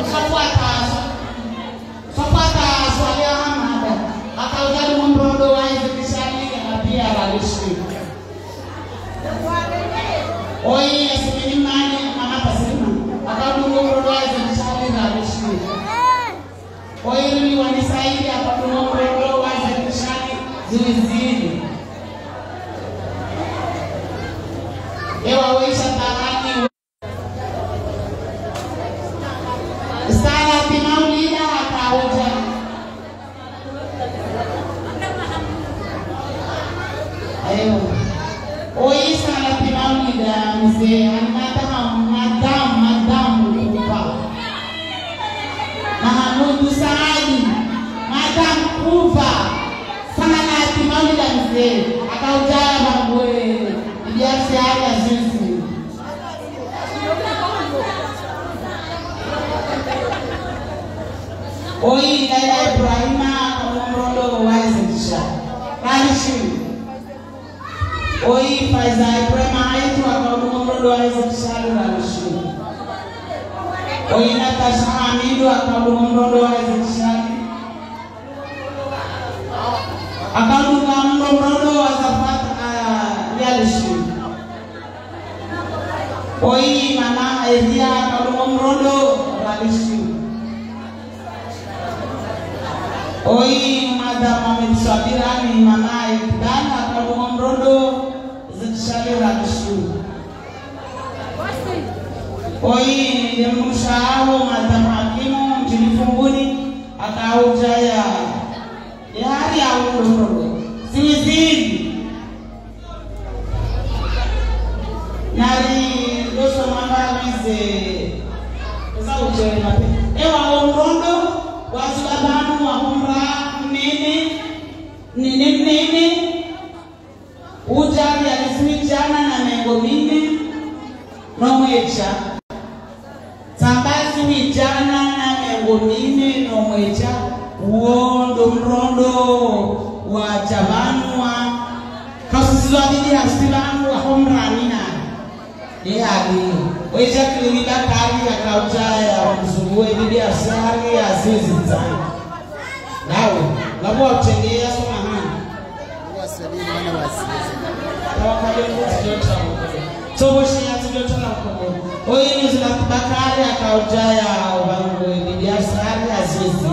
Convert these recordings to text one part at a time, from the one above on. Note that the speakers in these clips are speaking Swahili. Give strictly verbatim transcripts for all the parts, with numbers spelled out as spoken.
Sofuatazo. Sofuatazo alia hamada. Akaujali mrondo wa hizi kishani na pia ralishi. Oi asimini mani mama tasima. Akaujali mrondo wa hizi kishani na ralishi. Oi ni wanisaidi akaujali mrondo wa hizi kishani zilizidi. Ewa weisha tarani. Sana timaulida akauja. Ayo. Oi sana timaulida mzee anataka madamu madamu kufa. Mahamudu Saadi madamu kufa. Sana timaulida mzee akauja mabwe. Biasi haya sisi. Oi Laila Ibrahima mrondo waizisha. Karishi. Oi Faiza Ibrahima aitu akauduma mrondo waizisha karishi. Oi Natasha Hamidu akauduma mrondo waizisha. Akauduma mrondo wazafata yalishi. Oi mama Ezia akauduma mrondo karishi. Oi madam Mohamed Sabirani mama Ibdana akauduma mrondo zikishali rakishu. Oi demushao madam Hakimu mjini Funguni akauja ya yari ya mrondo siwizidi. Nari doso mama wize eza uchere mape ewa mrondo wazibabanu wa umra nene nene nene ujari alisimichana na mengo mine nomwecha sambazi wijana na mengo mine nomwecha uondo mrondo wa jabanu wa kasusizwa didi hasibanu wa umra nina Yagi, weja kilida kari ya kaujaya wamzungue bibi asari ya zizi zani. Nawe, labu wa uchengea soma hana. Wasabili wana wasizi. Tawakali mbuti jota mkono. Sobo shia tijota na mkono. Oye nizula kubakari ya kaujaya wamzungue bibi asari ya zizi.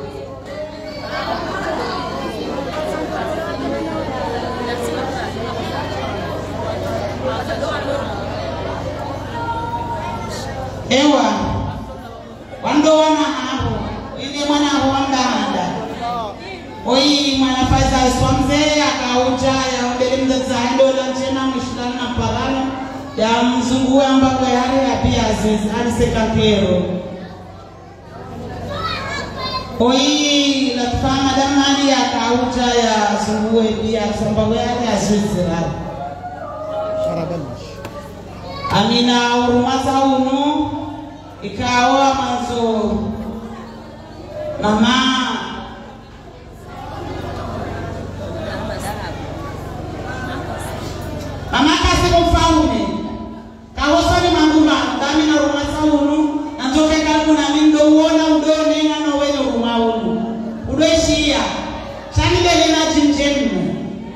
Ewa wando wana hapo ili mwana huanda handa. Oi mwana Faiza iswamze akauja ya mbele mzaza ndo la chena mshikana na pagano ya mzungu ambako yale ya pia aziz aliseka kero. Oi la tufama damani akauja ya zungu pia ambako yale aziz la. Amina urumasa unu ikawa manzo mama mama kasi mfaume kawosoni manguma dami na urumasa unu nanzoke karibu na mindo uona udone na nowenye uruma unu udoishia chani lele na jinjemu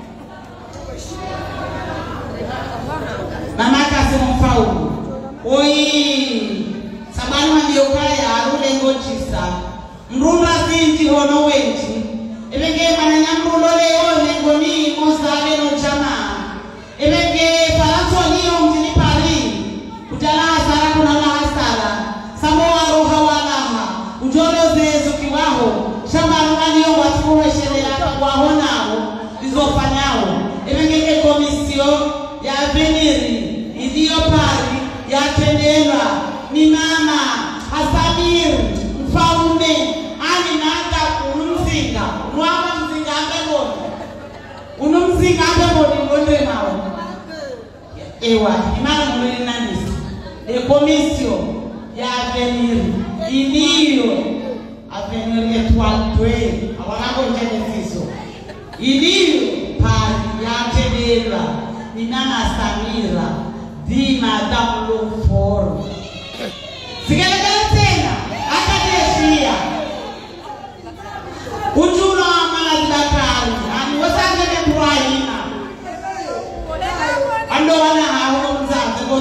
mama kasi mfaume oi sabanu mandiokaya arule ngochisa mrunda zinti hono wenji ebenge mananya mrundo leo ngoni mozale no chama ebenge palanso niyo mjini Paris utala hasara kuna la hasara samoa roha walaha ujolo zezo kiwaho shamba ngani watuwe sheria kwa honao izofanyao ebenge komisio ya veniri idio Paris ya tendela ni mama Hasamir mfaume ani nanda unumzinga mwama mzinga ambego unumzinga ambego ni ngondre mawe ewa imana mwini nani de komisio ya avenir iliyo avenir etwal twe awanako njenesiso iliyo pari ya tendela ni mama Samira di madame Loforo. Sigala tena.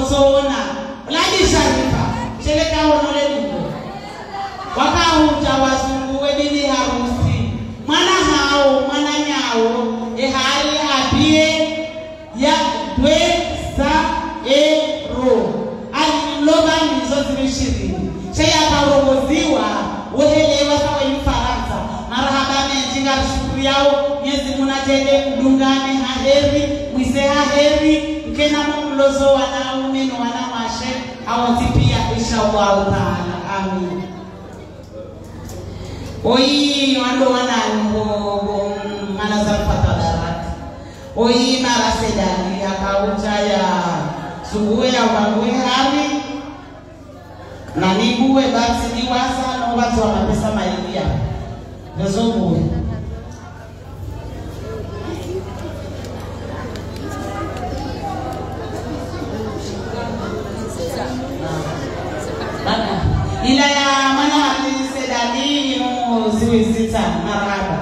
Otona Uladi Sharifa Sheleka onole niko Wakahuta wazunguwe bili harusi Mwana hao, mwana nyao Ehali apie Ya dwe sa ero Ali loba nizo zimishiri Shaya kaurogoziwa Uhelewa sawa yufaransa Marahaba menjinga shukuri yao Nyezi munajede mdungane haheri Mwise haheri Mkena mumlozo wana umeno wana washe Awatipia isha Allah ta'ala Amin Oi wando wana ngo Manazal patadarat Oi marasedani Akaucha ya Subuwe ya wangwe hari Na nibuwe basi niwasa Na watu wanapesa maidia Nezobuwe Ila ya mana hati sedani Ino ziwe zita Maraba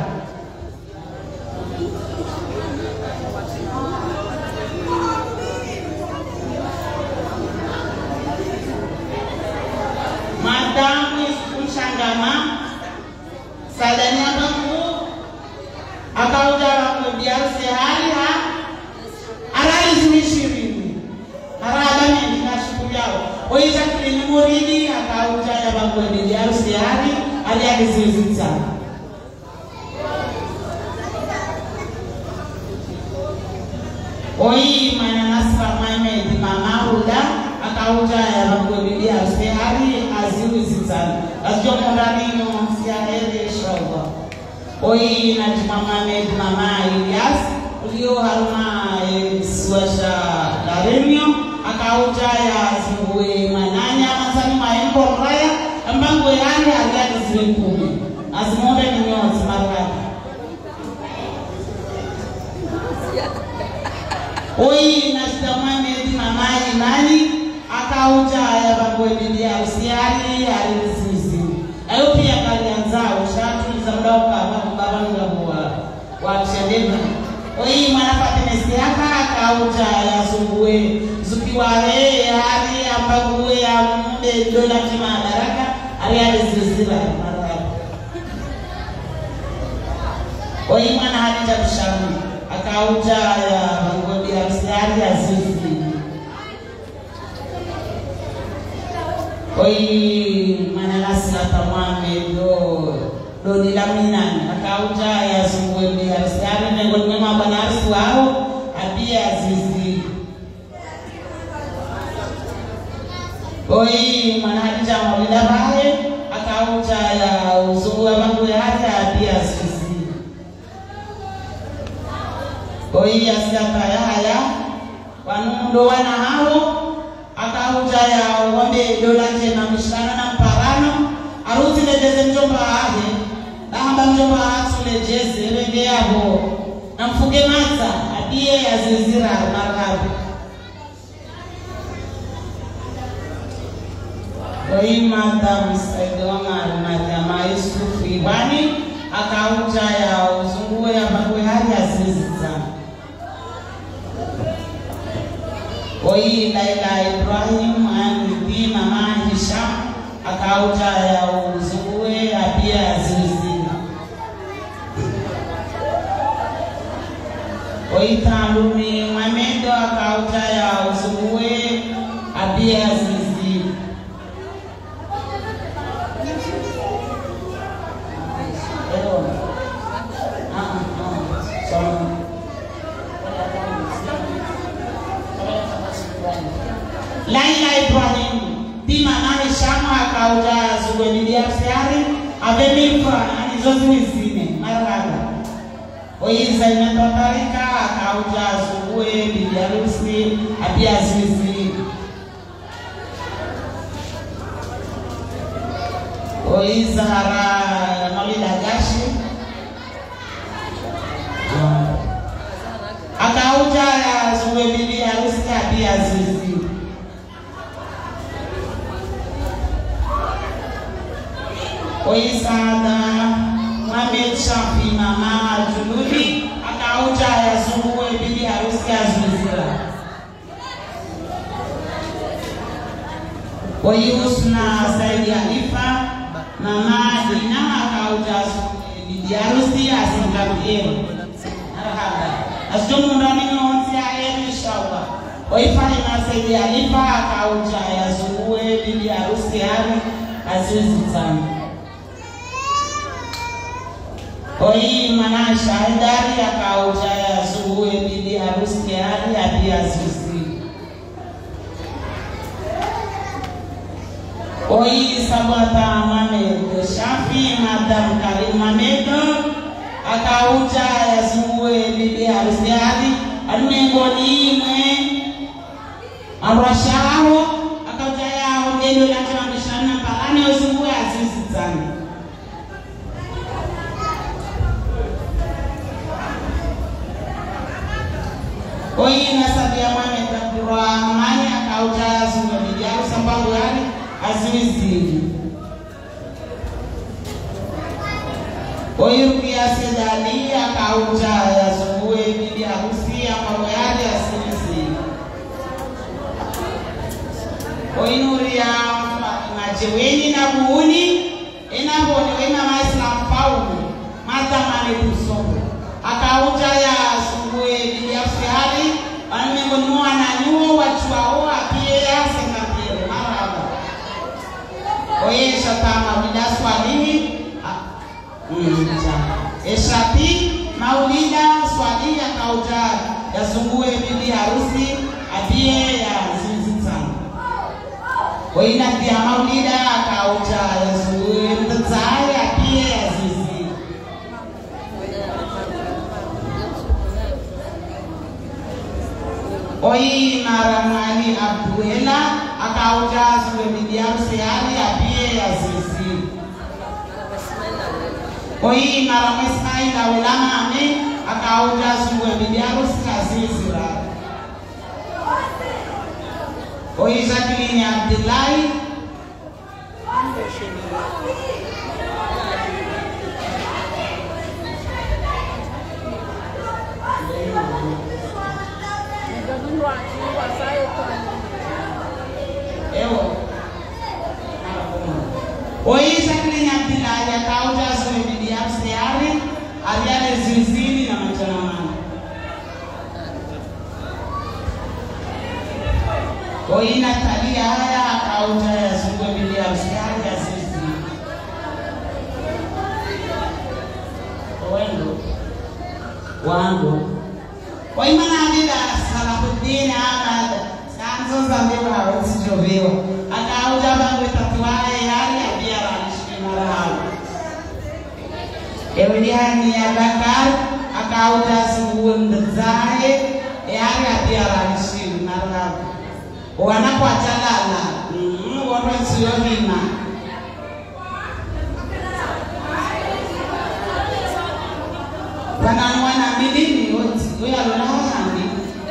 Madamu Ushangama Sadani Abamu Akauja Wakubiar Sehari ha Arali Zimishirini Arada Mendina Shukuyao Oisha Kilini Murini Akauja Wakubiar Sehari Alia Kizizita Oi Mana Nasra Maimed Mama Uda Akauja Wakubiar Sehari Aziu Zitani Azio Mondanino Siahere Shoga Oi na Jumama Med Mama Ilias Ulio Haruma Suasha Larenio Akauja ya Ziwe Mananya Masani Maembo Raya Ambango yani Aliani Ziwe Kumi Azimonde ni nyoti Maradi Oi na Jumama Med Mama Imani Akauja ya Bangwe Bidia Usiari Alizisi Ayo pia kalianzao Shatu za mdao kama mbaba nulabuwa Wakshadema Oi manapate mesiaka Akauja ya Subuwe Zukiware Hali ambaguwe ya mbe Dola kima adaraka Ali alizizira Oi mana hali jabishamu Akauja ya Bangwe Bidia Usiari Azizi Oi manalasi la tamame do do nilaminani Akauja ya Subuwe Bidia Usiari Nengol mema banarisi wao Abia Azizi Oi manahadija mawila bahe Akauja ya Subuwe Bangu ya hata Abia Azizi Oi asidapa ya haya Wanundo wana hao Akauja ya uwambe dola jema mishana na mparano Aruti lejeze mjomba ahe Lahamba mjomba hatu lejeze Rege yabo Na mfuge mata Adie ya zizira marhabi Oi mata msaidoa Madama Yusufu Ibani Akauja ya uzunguwe ya bagwe hali ya zizita Oi Laila Ibrahim Anidi Mama Hisham Akauja ya uzunguwe ya pia Azizi Oi Talumi Mwamedo Akauja ya uzunguwe ya pia Azizi Laila Ibrahim Di Mama Hisham Akauja Zuwe Bidia Usiari Avenifa Anizozi Wizine Marada Oi Zaina Totarika Akauja Zuwe Bidia Usi Abia Zizi Oi Zahara Nolida Gashi Akauja Zuwe Bidia Usi Abia Zizi Oi Sada Mohamed Shafi Mama Juludi Akauja ya Zuwe Bidia Usi Azizira Oyusna Saidi Alifa mama Dina akauja bibi harusi asingambiero marhaba asjomu ndani nonsi aye inshallah oifanye na Saidi Alifa akauja yazue bibi harusi yake azizi sana oi mana shahidari akauja yazue bibi harusi yake hadi azizi oi sabata Mamed Shafi madam Karim Mamed akauja yazue bibi harusi yake almengoni mwe arashao akauja yao ndio la tunamshana palani yazue azizi sana oi nasabia Mamed Abdurrahman akauja yazue bibi harusi ambayo yani azizi oyu pia sedali akauja yazue bibi harusi ambayo yale azizi oyu nuria majeweni na buuni enabone wema maislam paulo matamane kusoko akauja yazue bibi harusi hali anmengoni mwana nyuo wachwao apie yasenga pere maraba oye shatama bidaswalihi mja eshapi maulida swali akauja yazungue bibi harusi abie ya zizi sana oina pia maulida akauja yazungue mtazai abie ya zizi oi maramani Abduela akauja yazungue bibi harusi hali abie ya zizi oi marama Ismaila ulama ame akauja yazungue bibi harusi azizi ra oi Jacqueline Abdullahi ewo oi Jacqueline Abdullahi akauja yazungue bibi harusi hali aliale zizini na machanamani oi Natalia haya akauja yazungue bibi harusi hali azizi wendo wangu oi manabida Salahuddin Ahmad sanzo zambewa hawasijovewa akauja bangu tatuaye hali abiara alishimarahamu Eweliani ya Bakar akauja yazungue mzae yale abiara alishimarahamu wanapo atalala mm watu sio hima wana wana milini wote wewe alolahani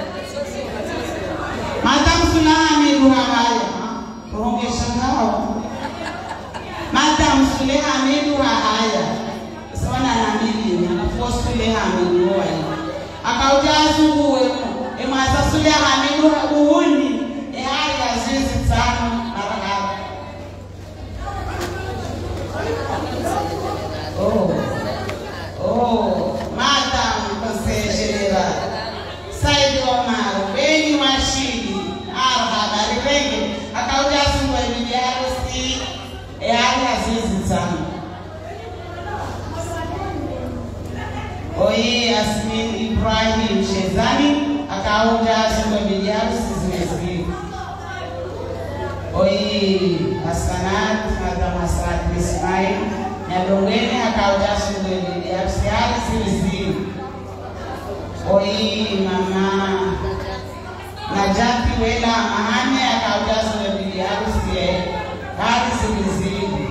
madam Sulami duha haya rongesha ngao madam Sulami duha haya sawana na milini anafuwa Sulami duha akauja yazungue emaza Sulami duha buhuni haya azizi sana marahaba oh oh madam Konsejelera Said Omar Beni Washidi marahaba renge akauja yazungue bibi harusi haya azizi sana oi Yasmin Ibrahim Shezani akauja yazungue bibi harusi zimezidi oi Hasanat madam Hasanat Ismail na dongene akauja yazungue bibi harusi hali zimezidi oi mama Najati Wela Mahane akauja yazungue bibi harusi hali zimezidi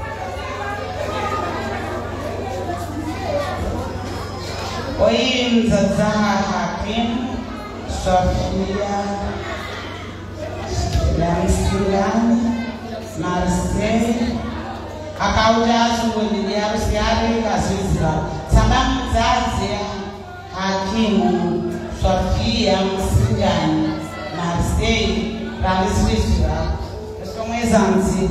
oi Mzazaha Hakim Sofia Lamsilani Marseille akauja yazungue bibi harusi hali kasizra sababu mzazi Hakimu Sofia Msigani Marseille Ralisisra Esomwe Ezanzi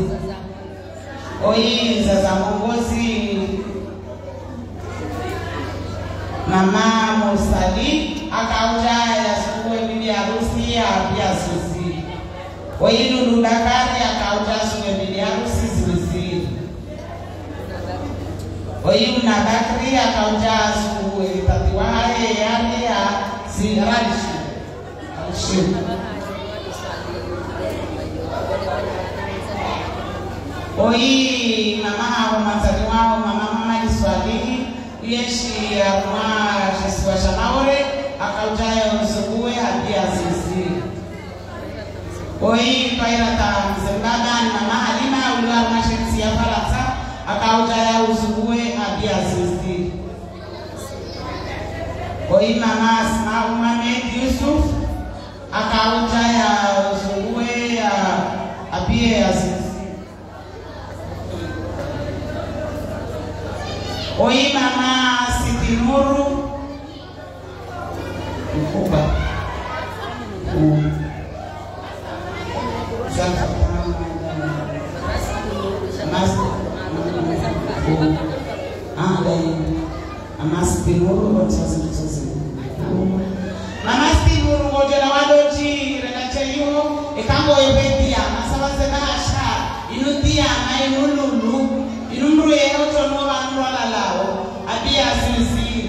Oyi za za mongozi Mama Musali akaujaya suwe bibi harusi ya pia susi. Oyi Lulu Dakari akauja suwe bibi harusi ziwiziri. Oyi Mnabakri akauja suwe tatiwaye yale ya ziralishu. Alishu. Oyi mama wa mazali wao mama mama Iswali yeshi ya mwa Yesu wa Shamaure akaujaya usubuwe hadi azizi. Oyi pairata mzembaga mama Halima uliwa mashensi ya Falata akaujaya usubuwe hadi azizi. Oyi mama Asma Muhammad Yusuf akaujaya usubuwe hadi azizi. Oyi mama Siti Nuru Mkuba Zaka Mama Siti Nuru Mama Siti Nuru ngojela wadoji renacheyo ekambo ebedia masabaze bahasha inudia na inululu inumru yehoto no banrola lao abia sisi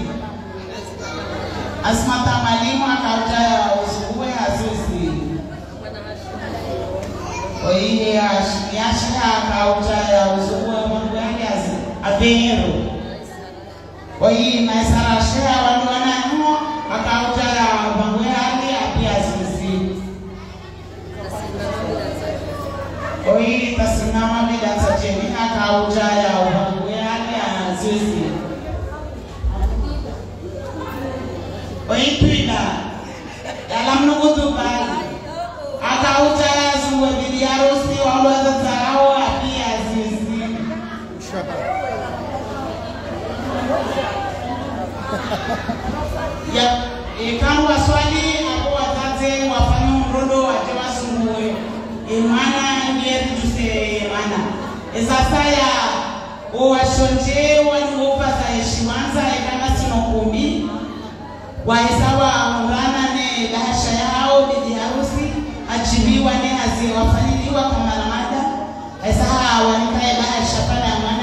Asmata Malimu akaujaya usubuwe azizi. Oyi yasha akaujaya usubuwe mungu yangi azizi abiru. Oyi maisara shea waduwana nuo akaujaya mungu yangi abia azizi. Oyi tasimama bidansa jeni akaujaya mungu yangi azizi. Oyi twina dalam nukutu bali akaujaya suwe bibi harusi walwaza zarao api azizi. Ya ikamu waswali hapo watate wafanya mrodo waje wasumuwe imana ngeri juse imana esasaya owashonje waliwopa za heshimanza ikana sino kumi wahesawa amurana ne bahasha yao bibi harusi achibiwa ne hazi wafanyiliwa kama ramada esaha wanikae bahasha pana mwana